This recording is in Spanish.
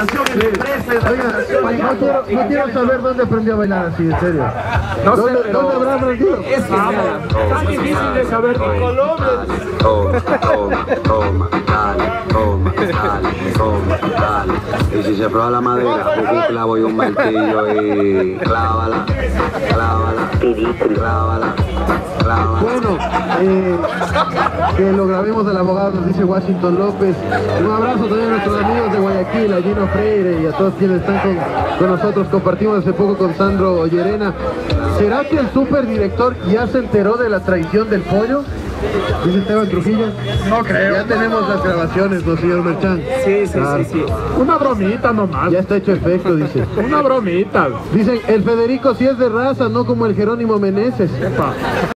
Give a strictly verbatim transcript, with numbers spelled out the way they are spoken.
Educación en empresas. Oiga, no quiero, no quiero saber dónde aprendió a bailar así, en serio. No sé, ¿Dónde, pero ¿dónde habrá aprendido? es que es tan difícil de saber en Colombia. Toma, toma, toma, dale, toma, dale, toma, dale. Y si se prueba la madera, busca un clavo y un martillo y clávala, clávala, clávala, clávala. Bueno, eh, que lo grabemos del abogado, nos dice Washington López. Un abrazo también a nuestros amigos de Guayaquil, a Gino Freire y a todos quienes están con, con nosotros. Compartimos hace poco con Sandro Llerena. ¿Será que el superdirector ya se enteró de la traición del pollo? Dice Esteban Trujillo. No creo. Ya tenemos las grabaciones, ¿no, señor Merchan? Sí, sí, Claro. sí, sí. Una bromita nomás. Ya está hecho efecto, dice. Una bromita. Dicen, el Federico sí es de raza, no como el Jerónimo Meneses. Epa.